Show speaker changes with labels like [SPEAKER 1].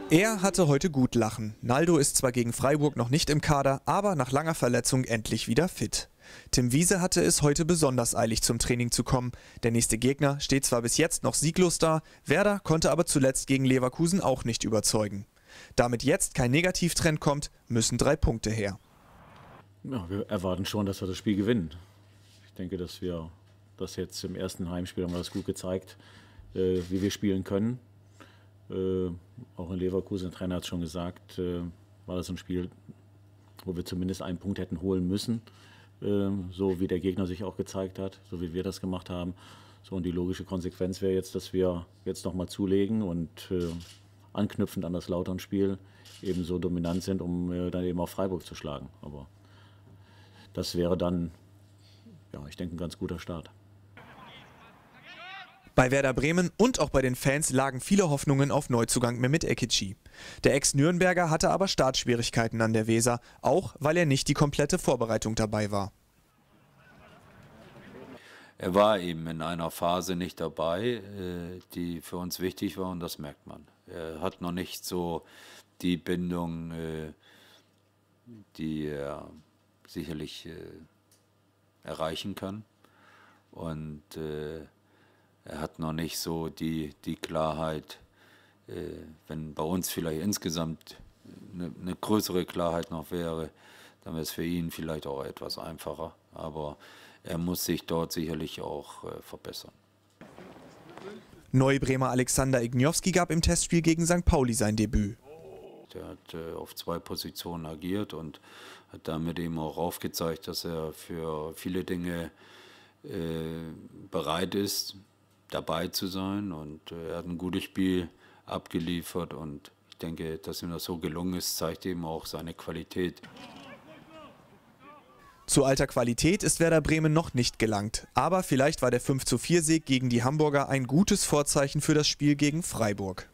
[SPEAKER 1] Er hatte heute gut lachen. Naldo ist zwar gegen Freiburg noch nicht im Kader, aber nach langer Verletzung endlich wieder fit. Tim Wiese hatte es heute besonders eilig, zum Training zu kommen. Der nächste Gegner steht zwar bis jetzt noch sieglos da, Werder konnte aber zuletzt gegen Leverkusen auch nicht überzeugen. Damit jetzt kein Negativtrend kommt, müssen 3 Punkte her.
[SPEAKER 2] Ja, wir erwarten schon, dass wir das Spiel gewinnen. Ich denke, dass wir das jetzt im ersten Heimspiel haben wir das gut gezeigt, wie wir spielen können. Auch in Leverkusen, der Trainer hat es schon gesagt, war das ein Spiel, wo wir zumindest einen Punkt hätten holen müssen. So wie der Gegner sich auch gezeigt hat, so wie wir das gemacht haben. So, und die logische Konsequenz wäre jetzt, dass wir jetzt nochmal zulegen und anknüpfend an das Lautern-Spiel eben so dominant sind, um dann eben auch Freiburg zu schlagen. Aber das wäre dann, ja, ich denke, ein ganz guter Start.
[SPEAKER 1] Bei Werder Bremen und auch bei den Fans lagen viele Hoffnungen auf Neuzugang Mehmet Ekici. Der Ex-Nürnberger hatte aber Startschwierigkeiten an der Weser, auch weil er nicht die komplette Vorbereitung dabei war.
[SPEAKER 3] Er war eben in einer Phase nicht dabei, die für uns wichtig war, und das merkt man. Er hat noch nicht so die Bindung, die er sicherlich erreichen kann. Und er hat noch nicht so die Klarheit, wenn bei uns vielleicht insgesamt eine größere Klarheit noch wäre, dann wäre es für ihn vielleicht auch etwas einfacher. Aber er muss sich dort sicherlich auch verbessern.
[SPEAKER 1] Neubremer Alexander Igniowski gab im Testspiel gegen St. Pauli sein Debüt.
[SPEAKER 3] Er hat auf 2 Positionen agiert und hat damit eben auch aufgezeigt, dass er für viele Dinge bereit ist, dabei zu sein, und er hat ein gutes Spiel abgeliefert, und ich denke, dass ihm das so gelungen ist, zeigt eben auch seine Qualität.
[SPEAKER 1] Zu alter Qualität ist Werder Bremen noch nicht gelangt, aber vielleicht war der 5:4 Sieg gegen die Hamburger ein gutes Vorzeichen für das Spiel gegen Freiburg.